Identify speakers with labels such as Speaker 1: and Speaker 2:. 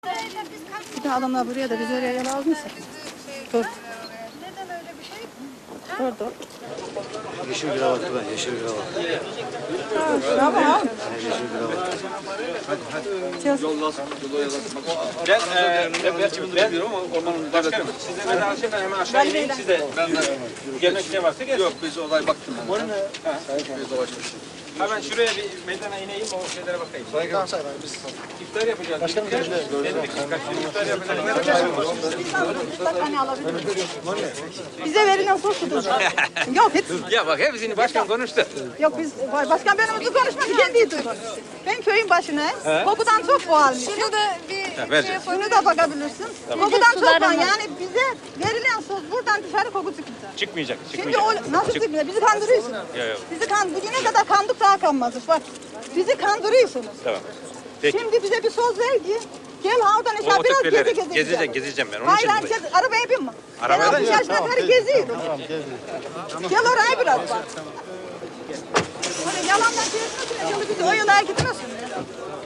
Speaker 1: Bir de adamlar buraya da biz oraya yol almışsa. Dur.
Speaker 2: Neden öyle bir şey?
Speaker 1: Dur dur.
Speaker 3: Yeşil kravatlı ben, yeşil kravatlı.
Speaker 1: Tamam.
Speaker 3: Yeşil kravatlı.
Speaker 4: Ben bilmiyorum ama ormanın başkanım. Size ben aşağı hemen aşağı ineyim size. Gelmek ne varsa gelsin.
Speaker 3: Yok biz olay baktım ben. Biz dolaşmışız.
Speaker 4: Hemen şuraya bir meydana ineyim o şeylere bakayım.
Speaker 3: Tamam say ben biz.
Speaker 4: İftar yapacağız. Başkanım iftar yapacağız.
Speaker 1: Bize verilen sos tutun. Yok hiç.
Speaker 4: Ya bak hepsini başkan konuştu.
Speaker 1: Yok biz başkan benimle konuşmadı. Kendi duydu. Ben köyün başındayım. Kokudan çok boğalmışım.
Speaker 2: Şunu da bir şey yapalım.
Speaker 1: Şunu da bakabilirsin. Kokudan çok boğal. Yani bize verilen sos buradan dışarı koku çıkacak.
Speaker 4: Çıkmayacak.
Speaker 1: Şimdi o nasıl çıkmıyor? Bizi kandırıyorsunuz. Bizi bugüne kadar kandık daha kanmazdık. Bak bizi kandırıyorsunuz.
Speaker 4: Tamam. Peki.
Speaker 1: Şimdi bize bir söz ver ki gel havdan aşağı biraz
Speaker 4: Gezeceğim ben. Onun
Speaker 1: Hayır
Speaker 4: için
Speaker 1: hayır
Speaker 4: buradayım.
Speaker 1: arabaya binme.
Speaker 4: Arabaya
Speaker 1: Ben 60 yaşına kadar geziyorum. Gel oraya biraz bak. Böyle yalandan çevirmesin. Şimdi bizi o yola gitmesin.